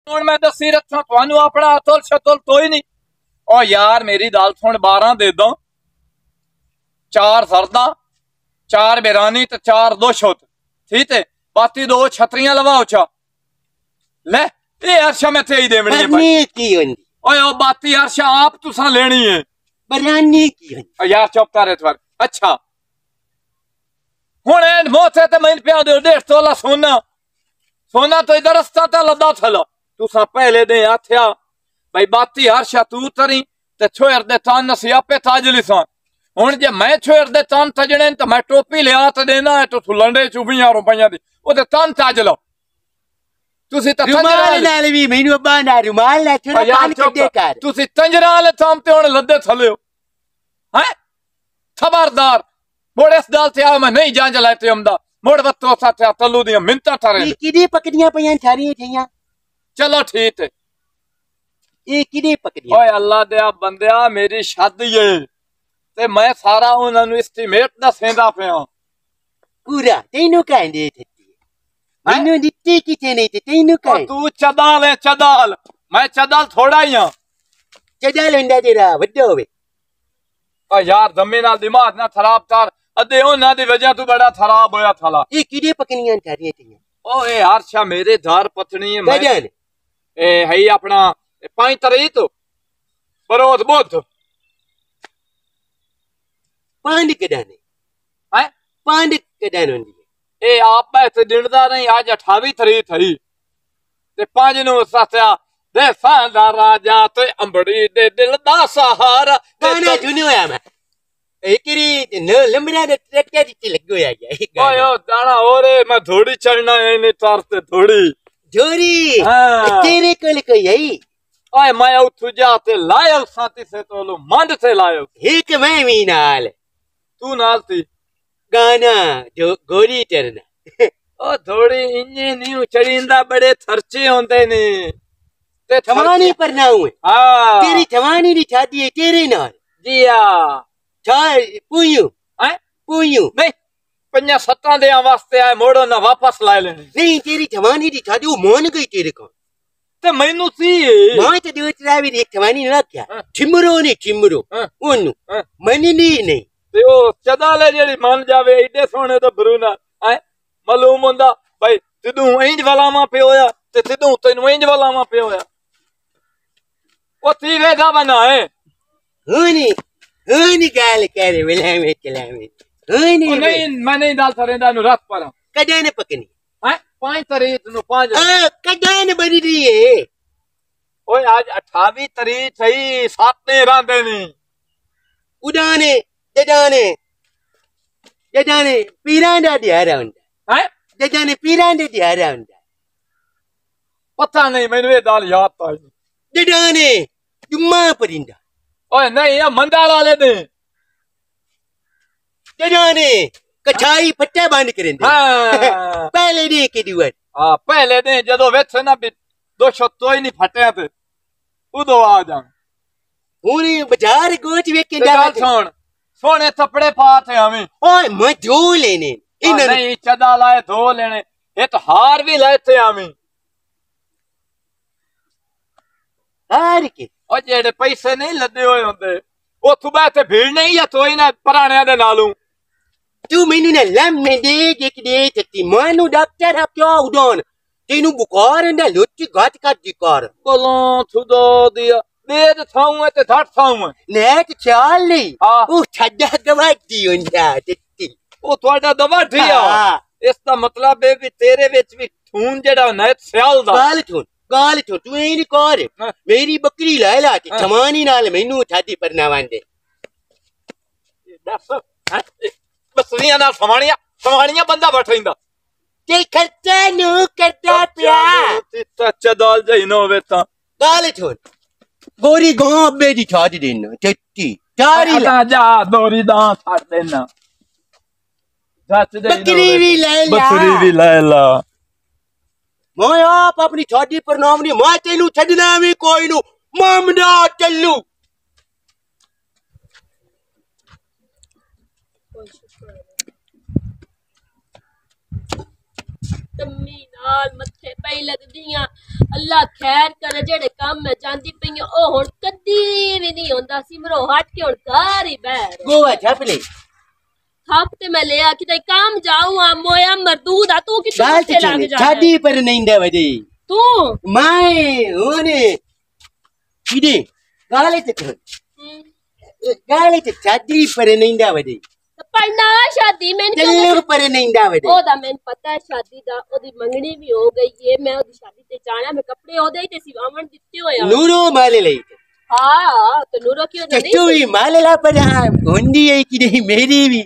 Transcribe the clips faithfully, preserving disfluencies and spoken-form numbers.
हुण मैं दसी रखा तुहानू अपना अतुल शतुल तो ही नहीं। ओ यार मेरी दाल सुन बारह दे दो, चार सरदा, चार बिरानी ते चार दो शुत, ठीक है। बाकी दो छतरियां लवाओ चा ले ये अर्शा मैं ते ही देवनी है भाई की होंदी। ओए ओ बाती अर्शा आप तुसा लेनी है बिरानी की होंदी। यार चुप कर इस बार। अच्छा हुण एंड मोथे ते मैं पिया दे डेढ़ तोला सोना, सोना तो इधर रस्ता ते लदा थला तुसा पहले दे आथया भाई बाती हर्षा तू तरी ते छोयर दे तन असी आपे ताजली सा। हुण जे मैं छोयर दे तन तजने तो मैं टोपी लिया ते देना है तो लंडे चुबियां रुपया दी ओदे तन ताज लो तुसी ता रुमाल नाल भी मैनू बांधा रुमाल ना थोड़ा कान कड्डे कर तुसी तंजरा वाले थाम ते हुण लद्दे थले हो हैं। खबरदार मोड़ इस दाल से आ मैं नहीं जांच लाते हमदा मोड़ बत्तो सा ते तल्लू दी मिन्नतां थारे ये किदी पकड़ियां पईयां थारी ठईयां। चलो ठीक है ये किदी पकड़ियां। ओए अल्लाह दे बंदिया मेरी शादी है ते मैं सारा उन्हां नु एस्टीमेट दसेंदा पिया पूरा तैनू कहंदे थे मैनू दित्ती किथे नहीं ते तैनू कह तू चदाल है चदाल मैं चदाल थोड़ा ही हां चदाल हुंदा तेरा वड्डो होवे। ओ यार जमीन नाल दिमाग ना खराब कर अदे उन्हां दी वजह तू बड़ा खराब होया थाला ये किदे पकड़ियां थारियां ठईयां। ओ ए हर्षा मेरे धार पत्नी है मैं ए है अपना पांच तरीक तो बरोध बुध पांड कडाने है पांड कडाने होंदी ए आप पैसे दिनदा नहीं आज अठावी तरीक थई ते पांच नु सत्या दे सांदा राजा ते अंबड़ी दे दिल दा सहारा गाना सुनियो है मैं एकरी न लंबड़ा दे ट्रैक्टर च लगो आ गया ओए ओ दाना ओरे मैं थोड़ी चढ़ना है ने तार ते थोड़ी जोरी हां तेरे कोल कोई है ओए मैं उठ जा ते लायो साथी से तोलो मंद से लायो एक मैं भी नाल तू नाल थी गाना जो गोरी चरना ओ थोड़ी इन्ने नहीं चढ़िंदा बड़े खर्चे होंदे ने ते जवानी पर ना हुए हां तेरी जवानी दी शादी है तेरे नाल जी हां चाय पूयू हैं पूयू नहीं पंजा सत्ता दे वास्ते आए मोड़ो ना वापस लाए लेने नहीं तेरी जवानी दी शादी वो मान गई तेरे को ते मैनू सी मैं तो दो त्रै भी एक जवानी ना क्या चिमरो नहीं चिमरो ओनू मनी नहीं नहीं ते ओ चदाले जेड़ी मान जावे एडे सोने तो बरूना है मालूम होंदा भाई तिदू इंज वालावा पे होया ते तिदू तैनू इंज वालावा पे होया ओ ती वेदा बना है हुनी हुनी गाल करे वेला में चला में हुनी नहीं मैं नहीं डाल सरेंदा नु रात पर कदे ने पकनी है पांच तारीख नु पांच आ कदे ने बनी रही है ओए आज अठावी तारीख सही सात ने रांदे नी उडाने जजाने जजाने पीरां दा दिहाड़ा हुंदा है जजाने पीरां दे दिहाड़ा हुंदा पता नहीं मैनू ये दाल याद था जजाने जुम्मा परिंदा ओए नहीं ये मंदाल वाले ने जजाने कछाई फट्टे बंद करेंदे हां पहले दे के दिवत हां पहले दे जदों वेथ ना भी दो सौ तो ही नहीं फटे ते उदो आ जा हुनी बाजार गोच वेख के जा सुन सोने थपड़े पाते हमें ओए मैं धो लेने इन नहीं चदा लाए धो लेने ये तो हार भी लेते हमें हार के ओ जेड़े पैसे नहीं लदे होए होंदे ओ तू बैठे भीड़ नहीं या तो इना पुराने दे नालू तू मेनू ने लम में दे एक दे तती मानू डॉक्टर है क्यों उडोन तेनू बुखार है ना लुच्ची घाट का जिकार कोलो थुदो दिया देर थाऊ ते धट थाऊ नेट चाल नहीं ओ छड्डा गवाटी हुंदा तती ओ ਤੁਹਾਡਾ दवाटिया इसका मतलब है भी तेरे विच भी खून जेड़ा होना है सियाल दा गाल थून गाल थू तू ए नहीं कर मेरी बकरी ला ला ते जमानी नाल मैनू शादी करना वांदे दस बसरियां नाल समाणियां समाणियां बंदा बैठ रहिंदा ते खर्चा नु करदा पिया ते चदाल जई न होवे ता गाल थून गोरी गां अब्बे दी छाज देना टट्टी चारी ला जा दोरी दा छाड़ देना बकरी भी ले ला बकरी भी ले ला मैं आप अपनी छाड़ी पर नाम नहीं मैं तेनू छड़ना भी कोई नु मामदा चलू तम्मी नाल मथे पई लगदियां अल्लाह खैर करे जेड़े काम मैं जानदी पई ओ हुन कदी भी नहीं होंदा सिमरो हट के हुन घर ही बैठ गोवा छाप ले थप ते मैं ले आ कि काम जाऊं आ मोया मरदूद आ तू कि गाल ते लाग जा शादी पर नहीं दे वदी तू माए ओने किदे गाले ते गाले ते शादी पर नहीं दे वदी पढ़ना शादी में चल पर नहीं दा वदी ओदा मैंने पता है शादी दा ओदी मंगनी भी हो गई है मैं ओदी शादी ते जाना मैं कपड़े ओदे ही ते सिवावन दित्ते होया नूरो माले ले हां तो नूरो क्यों नहीं तू ही माले ला पर होंदी है कि नहीं मेरी भी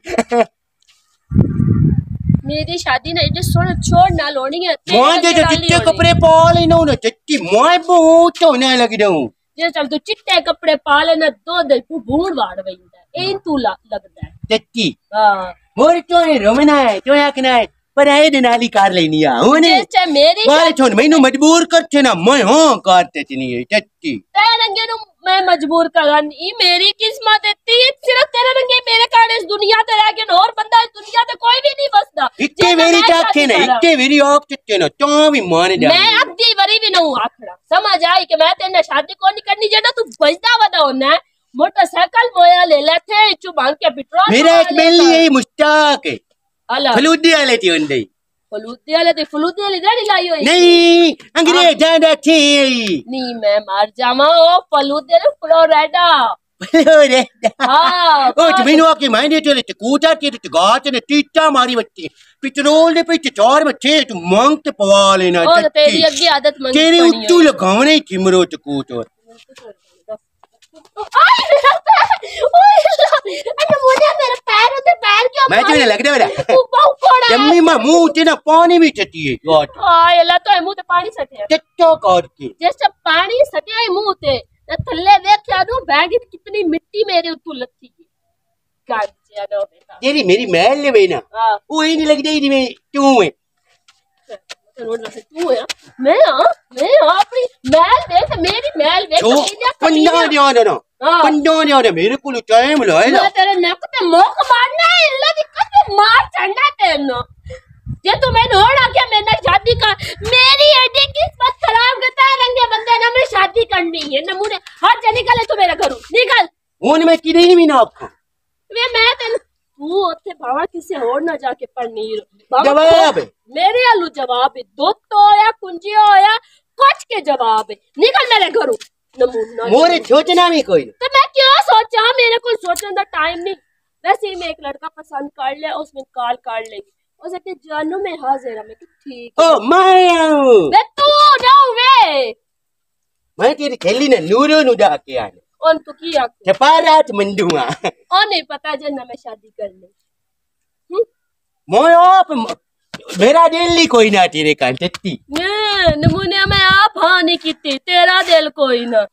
मेरी शादी ना इतने सोना छोड़ ना लोनी है मोए जे चिट्टे कपड़े पाले ना ना चिट्टी मोए बहुत होने लगी दऊं जे चल तू चिट्टे कपड़े पाले ना दो दे भूड़ वाड़ वईंदा एन तू लगदा है चिट्टी हां मोर तो है रोमना है तो आखना है पर आए दिन नाली कार लेनी आ ओने जे मेरी बाल छोड़ मैनू मजबूर कर थे ना मैं हां करते नहीं है चिट्टी तेरे रंगे नु मैं मजबूर करन ई मेरी किस्मत है ती सिर्फ तेरे रंगे मेरे कारण इस दुनिया ते रह के और बंदा इस दुनिया ते कोई भी नहीं बसदा इतने मेरी चाखे ना इतने मेरी आंख चिट्टे ना तो भी माने जा मैं अद्धी बरी भी नहीं आखड़ा समझ आई कि मैं तेरे शादी को नहीं करनी जेड़ा तू बजदा वदा होना मोटरसाइकिल मोया ले लेते चु बांध के पेट्रोल मेरा एक मेली है मुश्ताक है फलूदी वाले थी उनदे फलूदी वाले ते फलूदी वाली दाढ़ी लाई हुई नहीं अंग्रेज ज्यादा थी नहीं मैं मार जावा ओ फलूदी ने फ्लोराइडा फ्लोराइडा हां ओ जमीनो के मायने चले ते कूटा के ते गात ने टीटा मारी बच्ची पेट्रोल दे पे चार में थे तू मांग ते पवा लेना ओ तेरी अगे आदत मंगी तेरी उच्चू लगावने थी मरो ते कूट मेरे पैर उते पैर क्यों मैं तुझे लग रहा है जम्मी मां मुंह ते ना पानी भी चटी है गाट हां एला तो मुंह ते पानी सटे चट्टो काट के जैसे पानी सटे है मुंह ते थल्ले देखया दू बैग कितनी मिट्टी मेरे उतु लथी गाट जानो बेटा तेरी मेरी महल ले वे ना वो ही नहीं लग रही मैं तू है तू है मैं हां मैं अपनी महल देख मेरी महल देख पंडा दिया ना पंडा दिया ना मेरे को टाइम लाए ना मैं तेरे नक ते मुख मारना है इल्ला दी कद मार चढ़ना तेनो जे तू मैं होड़ा क्या मैंने शादी का मेरी एडी किस्मत खराब करता रंगे बंदे ना मैं शादी करनी है नमूने हट जा निकल तू मेरे घरों निकल ओन मैं की नहीं भी ना आपका वे मैं तेन तू ओथे बावा किसे और ना जाके पढ़नी जवाब मेरे आलू जवाब दो तो होया कुंजी होया कुछ के जवाब निकल मेरे घरों नमूना मोरे सोचना भी कोई तो मैं क्या सोचा मेरे को सोचने का टाइम नहीं वैसे ही मैं एक लड़का पसंद कर लिया उसमें कॉल कर लेगी उसे के जानू मैं हाजिर मैं कि ठीक ओ मैं वे तू नो वे मैं तेरी खेली ना नूरो नु जाके आने ओन तू की आख चपारात मंडुआ ओ नहीं पता जे ना मैं शादी कर ले मोय आप मेरा दिल नहीं कोई ना तेरे कान टट्टी ने नमूने में आप हां नहीं कीती तेरा दिल कोई ना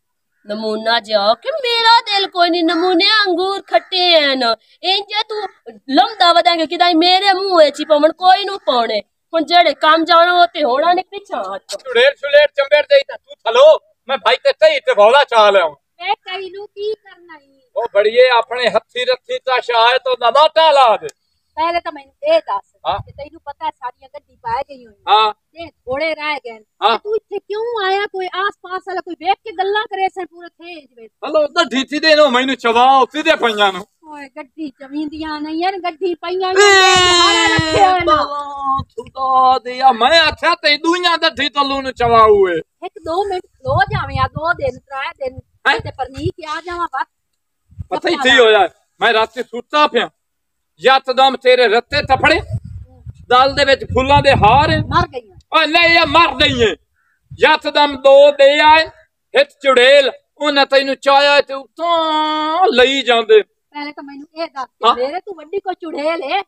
नमूना जाओ कि मेरा दिल कोई नहीं नमूने अंगूर खट्टे हैं ना इंजे तू लमदा वदांगे कि दाई मेरे मुंह है चिपमण कोई नु पाने हुन जेड़े काम जानो होते होना ने पीछा छुड़ेर छुड़ेर चंबेर देई ता तू थलो मैं भाई ते सही ते भौला चाल है मैं कई नु की करना ही ओ बढ़िए अपने हथी रथी ता शाय तो ना टाला दे पहले तो मैंने ए दस हां कि तैनू पता है सारी गड्डी पाए गई हुई हां ते थोड़े रह गए हां तू इथे क्यों आया कोई आस-पास वाला कोई देख के गल्ला करे सन पूरे थे जवे हलो तो ढीठी दे नो मैनू चवाओ सीधे पईयां नु ओए गड्डी चवींदियां नहीं यार गड्डी पईयां हारा रखे ना खुदा दिया मैं अच्छा ते दुनिया दा ढी तलू नु चवाऊ है एक दो मिनट खलो जावे या दो दिन त्राए दिन ते परनी के आ जावा बस पता ही थी हो यार मैं रात से सुत्ता पिया यकदम तेरे रत्ते थपड़े दाल दे विच फुल्लां दे हार मर गई ओए नहीं ये मर गई है यकदम दो दे आए हित चुड़ेल उन्हें तैनू चाया ते उतां लई जांदे पहले तो मैनू ए दस मेरे तू वड्डी को चुड़ेल है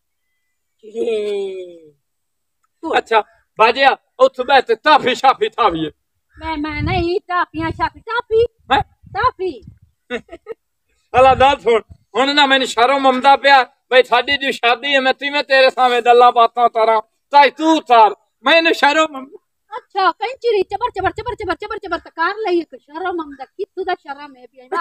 चुड़ेल अच्छा बाजिया उठ बैठ ताफी शाफी थावी मैं मैं नहीं टाफियां शाफी टाफी हैं टाफी अला दा सुन हुन ना मैंने शर्म ममदा पिया भाई साडी दी शादी है मैं तिवें तेरे सामने दल्ला बातां तारा ताई तू तार मैंने शर्म अच्छा कंचरी चबर चबर चबर चबर चबर चबर तकार लई एक शर्म ममदा कितु दा शर्म है भी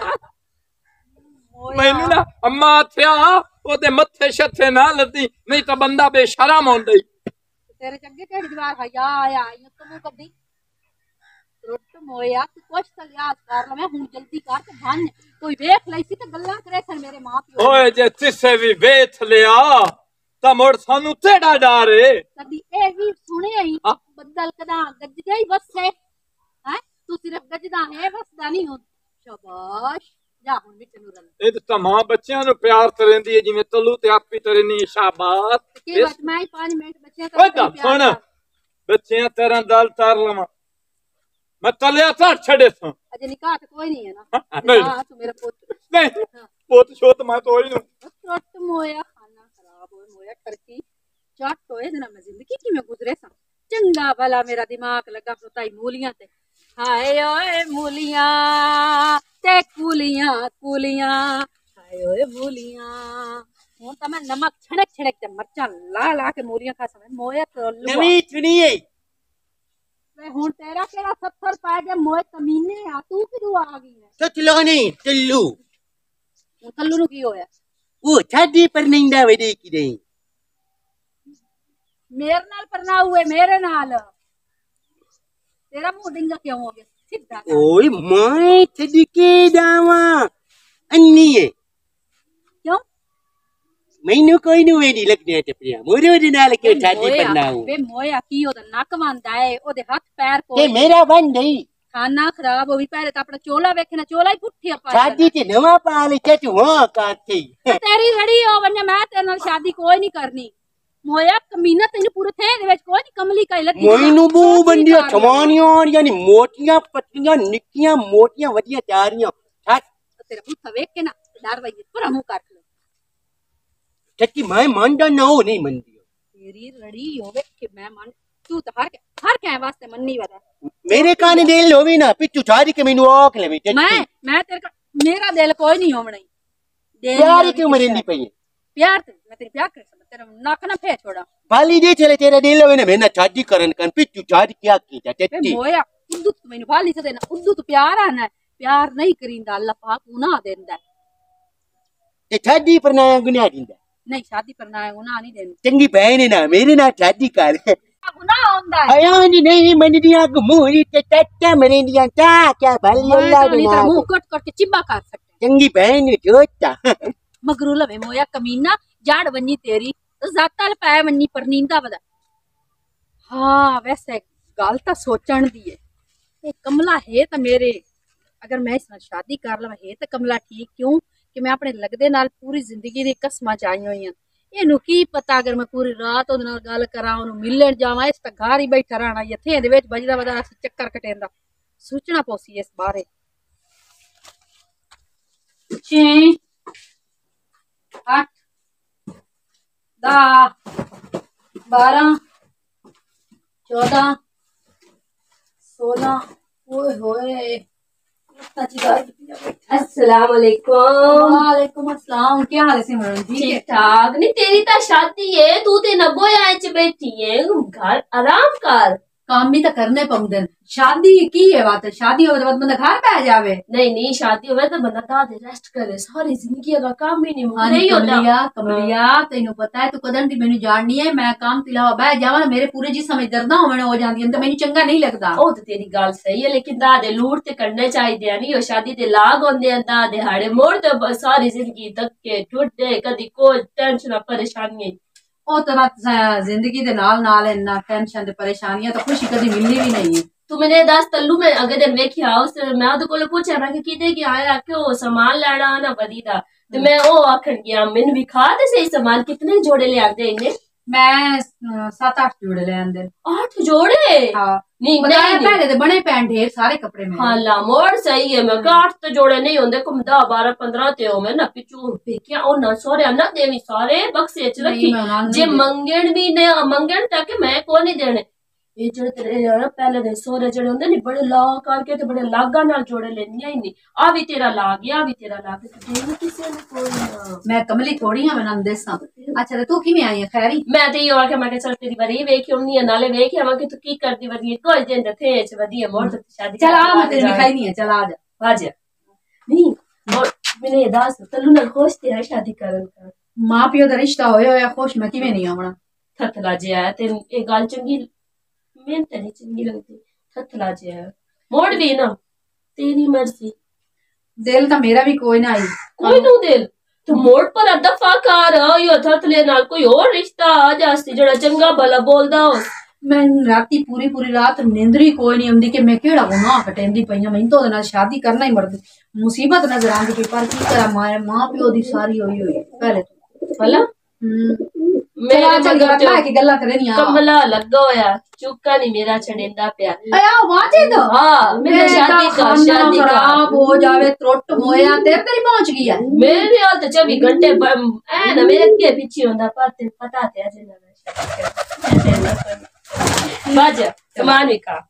मैनू ना अम्मा थया ओदे मथे शथे ना लदी नहीं तो बंदा बेशरम होंदे तेरे चंगे ढेड जवार हया आया यूं तो मुंह कभी रुट मोया तू कुछ तो लिहाज कर ले मैं हुन जल्दी कर ते धन कोई देख लई सी ते गल्लां करे सन मेरे मां प्यो ओए जे तिसे भी वेच लिया ता मोड़ सानू तेड़ा डर है कदी ए भी सुने ही हाँ? बदल कदा गजदा ही बस है हैं तू सिर्फ गजदा है बसदा नहीं हो शाबाश जा हुन विच नु रल ਇਹ ਤਾਂ ਮਾਂ ਬੱਚਿਆਂ ਨੂੰ ਪਿਆਰ ਕਰਦੀ ਹੈ ਜਿਵੇਂ ਤਲੂ ਤੇ ਆਪੀ ਤਰਨੀ ਸ਼ਾਬਾਸ਼ के बात मैं पाँच मिनट बच्चे का ਓਏ ਤਾਂ ਸੁਣ ਬੱਚਿਆਂ ਤੇਰਾ ਦਲ ਤਰ ਲਵਾਂ ਮੈਂ ਤਲਿਆ ਧਰ ਛੜੇ ਸਾਂ अजय निकाह तो कोई नहीं है ना नहीं हाँ तू मेरा पुत्र ਨਹੀਂ ਪੁੱਤ ਛੋਤ ਮੈਂ ਤੋਈ ਨੂੰ रुट मोया खाना खराब होए मोया टर्की चट होए जना मैं जिंदगी की में गुजरे सा चंगा भला मेरा दिमाग लगा होताई मूलियां ते हाय ओए मूलियां ते कूलियां कूलियां हाय ओए मूलियां हुन ता मैं नमक छड़क छड़क ते मरचा ला ला के मूलियां खा समय मोया तो लुआ नवी सुनिए वे हुन तेरा केड़ा सत्तर पा गया मोए कमीने आ तू किदू आ गई है तो चलो नहीं चलू हुन थल्लू नु की होया वो शादी पर नहीं ना वडी की नहीं मेरे नाल परना हुए मेरे नाल तेरा मुंह डिंगा क्यों हो गया सीधा कर। ओए माय सदके दावा अन्नी है क्यों मैनू कोई नु वेडी लगने टपरिया मोरे दे नाल के शादी मोया, पर ना हो वे मोया की ओदा नक वंदा है ओदे हाथ पैर के कोई मेरा बन नहीं खाना खराब होवी पहले तो अपना चोला वेखना चोला ही पुठिया पा शादी ते नवा पाले चच वहां का थी तेरी लड़ी हो वने मैं तेरे नाल शादी कोई नहीं करनी मोया कमीना तेनु पूरे थे दे विच कोई नहीं कमली का लगी मोइनू बू बंदियां छमानियां यानी मोटियां पतलियां निक्कियां मोटियां वडियां चारियां छट तेरा पुੱਠਾ वेख के ना डर वई पूरा मुंह काट लो सच्ची मैं मानदा ना हो नहीं मनदी तेरी लड़ी होवे कि मैं मान तू तो हर हर के वास्ते मन्नी वाला मेरे कान दिल होवे ना पिछू छाड़ी के मेनू आख लेवे मैं मैं तेरे का मेरा दिल कोई नहीं होवना दिल प्यार क्यों मरेंदी पई है प्यार ते मैं तेरी प्यार कर सकता तेरा नक ना फे छोड़ा बाली दे चले तेरा दिल होवे ना मैं ना शादी करन कन पिछू छाड़ी क्या की जा वे टट्टी मोया उद्दू तू मैनू भाली से देना उद्दू तू प्यार आना है प्यार नहीं करींदा अल्लाह पाक गुनाह देंदा है ते शादी पर ना गुनाह दिंदा नहीं शादी पर ना गुनाह नहीं देंदा चंगी बहन है ना मेरे ना शादी कर गुनाह होंदा है आया नहीं मनदियां गमूरी ते टट्टा मरेंदियां क्या क्या भली अल्लाह मैं दे तो नाम मुंह कट कट के चिब्बा कर सकते चंगी बहन जोता मगरू लवे मोया कमीना जाड़ वन्नी तेरी जाता पै वन्नी परनींदा वदा हाँ वैसे गल तो सोचण दी है ये कमला है तो मेरे अगर मैं इस नाल शादी कर लवां है तो कमला ठीक क्यों कि मैं अपने लगदे नाल पूरी जिंदगी दी कसमां चाई होईयां इनू की पता अगर मैं पूरी रात ओदे नाल गल करां ओनू मिलण जावां इस तां घर ही बैठा रहना इत्थे दे विच बजदा वदा चक्कर कटेंदा सोचना पौसी इस बारे छे आठ दस बारह चौदह सोलह ओए होए अस्सलाम वालेकुम वालेकुम अस्सलाम क्या हाल है सिमरन ठीक है ठीक ठाक नहीं तेरी तो शादी है तू ते नब्बे आए च बैठी है घर आराम कर काम भी तो करने पौंदे शादी की है बात है शादी होवे तो बाद बंदा घर पै जावे नहीं नहीं शादी होवे तो बंदा दादे रेस्ट करे सारी जिंदगी का काम ही नहीं मुकदा हां ही होता कमलिया कमलिया तेनू पता है तू कदन दी मेनू जाननी है मैं काम तिलावा बह जावा मेरे पूरे जिस्म में दर्दां होवण हो जांदी तो मेनू चंगा नहीं लगदा ओ तो तेरी गल सही है लेकिन दादे लूट ते करने चाहिए नहीं ओ शादी ते लाग होंदे हैं दादे हाड़े मोड़ ते सारी जिंदगी धक्के ठुड्डे कदी कोई टेंशन परेशानी ओ तो बात जिंदगी दे नाल नाल इन्ना टेंशन ते परेशानियां तो खुशी कदी मिलनी भी नहीं है तू मैंने दस तल्लू में अगले दिन वेखिया उस मैं ओदे कोल पूछया मैं कि किदे गया है क्यों सामान लेना ना बदी दा ते मैं ओ आखन गया मैनू भी खा ते सही सामान कितने जोड़े ले आंदे इन्ने मैं सात आठ जोड़े ले आंदे आठ जोड़े हां नहीं बताया नहीं पहले ते बने पैन ढेर सारे कपड़े में हाँ ला मोड़ सही है मैं आठ तो जोड़े नहीं होंदे कुम दस बारह पंद्रह ते हो मैं ना पिछू फेंकिया ओ ना सोरे ना देवी सारे बक्से च रखी जे मंगण भी ने मंगण तक मैं को नहीं देने ये जेड़े तेरे यार पहले दे सोरे जेड़े होंदे नी बड़े ला करके ते बड़े लागा नाल जोड़े लेनिया ही नहीं आ भी तेरा ला गया भी तेरा ला के देवी किसे ने कोई ना मैं कमली थोड़ी हां मैं नंद देसा अच्छा ते तू किवें आई है खैरी मैं ते यो आके मैं के चल तेरी बारी वेखी होनी है नाले वेखी मैं कि तू की करदी वदी कोई दिन दे थे च वदी मोड़ ते शादी चल आ मैं तेरी मिठाई नहीं है चल आ जा आ जा नहीं और मैंने दास तल्लू नाल खुश ते है शादी करन का मां पियो दा रिश्ता होया होया खुश मैं किवें नहीं आवना थथला जिहा है ते ये गल चंगी मैंने ते नहीं चंगी लगती थथला जिहा है मोड़ भी ना तेरी मर्जी दिल तो मेरा भी कोई ना आई कोई नू दिल तू मोड़ पर दफा कर यो थथले नाल कोई और रिश्ता आ जासी जड़ा चंगा भला बोलदा हो मैं राती पूरी पूरी रात नींदरी कोई नहीं आंदी कि मैं केड़ा गुनाह कटेंदी पई मैं तो ओदे नाल शादी करना ही मर्द मुसीबत नजर आंदी पई पर की करा मां मां प्यो दी सारी होई होई पहले तो भला मेरा चंगा है कि गल्ला करे नहीं कमला लगा होया चुका नहीं मेरा छड़ेंदा पिया आया वाजे दो हां मैंने शादी कर शादी खराब हो जावे त्रुट मोया तेरे तेरी पहुंच गई है मेरे हाल तो चौबीस घंटे ए ना मेरे के पीछे होंदा पाते पता ते अजे ना बाजा सामान भी का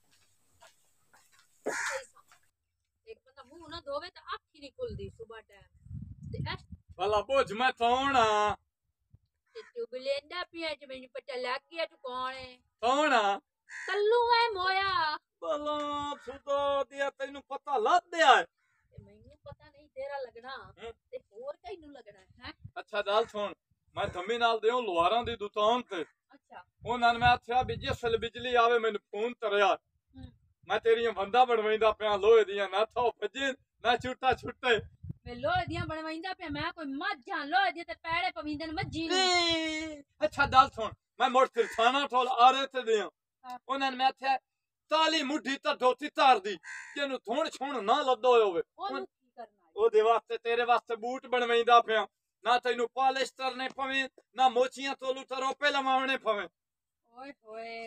एक बंदा मुंह ना धोवे तो आँख ही नहीं खुलदी सुबह टाइम ते ऐ भला बुझ मैं कौन हां ते तू बलेंदा पिया जे मैनू पता लग गया तू कौन है कौन हां कल्लू है मोया भला खुदा दिया तैनू पता लग गया है ते मैनू पता नहीं तेरा लगना ते होर कइनू लगना है अच्छा गल सुन मैं धम्मी नाल देऊं लोहारां दी दुकान ते अच्छा ਉਹਨਾਂ ਨੇ ਆਖਿਆ ਵੀ ਜਿਸ ਵੇਲੇ ਬਿਜਲੀ ਆਵੇ ਮੈਨੂੰ ਫੋਨ ਕਰਿਆ ਮੈਂ ਤੇਰੀਆਂ ਬੰਦਾ ਬਣਵਾਈਂਦਾ ਪਿਆ ਲੋਹੇ ਦੀਆਂ ਨਾ ਥੋ ਭੱਜੇ ਨਾ ਛੁੱਟਾ ਛੁੱਟੇ ਵੇ ਲੋਹੇ ਦੀਆਂ ਬਣਵਾਈਂਦਾ ਪਿਆ ਮੈਂ ਕੋਈ ਮੱਝਾਂ ਲੋਹੇ ਦੀਆਂ ਤੇ ਪੈੜੇ ਪਵੀਂਦੇ ਨੇ ਮੱਝੀ ਨੂੰ ਅੱਛਾ ਗੱਲ ਸੁਣ ਮੈਂ ਮੋੜ ਕਿਰਸਾਨਾ ਠੋਲ ਆ ਰਹੇ ਤੇ ਦਿਆਂ ਉਹਨਾਂ ਨੇ ਆਖਿਆ ਤਾਲੀ ਮੁੱਢੀ ਤਾਂ ਧੋਤੀ ਤਾਰਦੀ ਜਿਹਨੂੰ ਧੋਣ ਛੋਣ ਨਾ ਲੱਦੋ ਹੋਵੇ ਉਹਨੂੰ ਕੀ ਕਰਨਾ ਉਹਦੇ ਵਾਸਤੇ ਤੇਰੇ ਵਾਸਤੇ ਬੂਟ ਬਣਵਾਈਂਦਾ ਪਿਆ ना तेनू पॉलिश करने पवे ना मोचियां तोलू तरोपे लमावने पवे ओए होए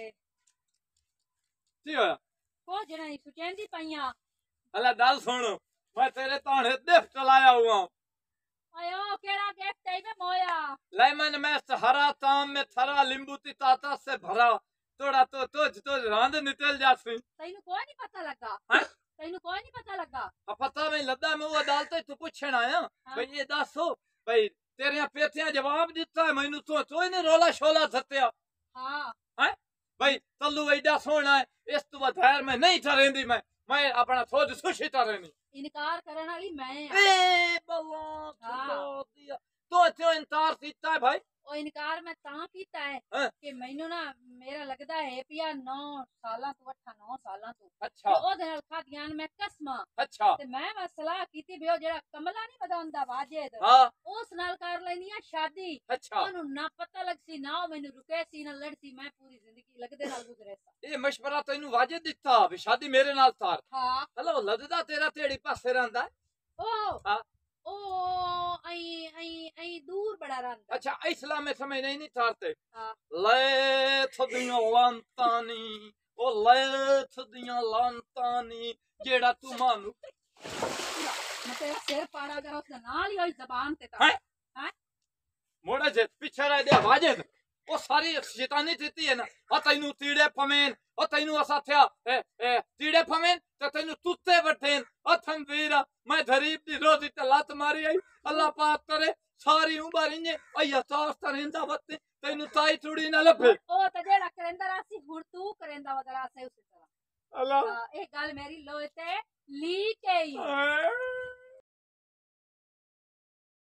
की होया को जणा नहीं सुचेंदी पईया अला गल सुन मैं तेरे ताने गिफ्ट लाया हुआ आयो केड़ा गिफ्ट है बे मोया लेमन में हरा ताम में थरा नींबू ती ताता से भरा थोड़ा तो तुझ तो रांद निकल जासी तैनू कोई नहीं पता लगा हैं तैनू कोई नहीं पता लगा अब पता नहीं लदा मैं वो डालते तू पूछण आया भाई ये दसो भाई तेरिया पेथियां जवाब दिता है मैनू तो तो ने रोला शोला सत्या हां हैं भाई तल्लू एडा सोना है इस तो बधार में नहीं ठरेंदी मैं मैं अपना थोड़ सुशी ठरेनी इनकार करने वाली मैं ए बल्ला खुदा दिया तो तो इनकार कीता है भाई ओ इनकार मैं ता कीता है हाँ? कि मैनू ना मेरा लगदा है पिया नौ सालां तो अठा नौ सालां तो अच्छा तो ओदे नाल खादियां मैं कसमा अच्छा ते मैं बस सलाह कीती भी ओ जेड़ा कमला नहीं बदांदा वाजेद हां उस नाल कर लेनी है शादी अच्छा ओनू ना पता लगसी ना मैनू रुके सी ना लड़सी मैं पूरी जिंदगी लगदे नाल गुजरे सा ये मशवरा तैनू वाजे दिता भी शादी मेरे नाल तार हां हेलो लददा तेरा तेड़ी पासे रहंदा ओ हां ओ आई आई आई दूर बड़ा रंदा अच्छा इस्लाम में समझ नहीं नहीं तारते हां ले थदियां लांतानी ओ ले थदियां लांतानी जेड़ा तू मानू मैं तेरा सिर पाड़ा अगर उसने नाल ही होई जबान ते ता हैं हैं मोड़ा जे पीछे रह दे वाजे ओ सारी शैतानी थी है ना ओ तैनू तीड़े फमेन ओ तैनू असा थया ए ए तीड़े फमेन ते तैनू तुत्ते वठेन ओ थंवीरा मैं गरीब दी रोजी ते लात मारी आई अल्लाह पाक करे सारी उम्र इंजे अया तास तरेंदा वते तैनू ताई थोड़ी ना लभे ओ ते जेड़ा करेंदा रासी हुन तू करेंदा वदरा से उसी तरह अल्लाह एक गल मेरी लोए ते ली के ही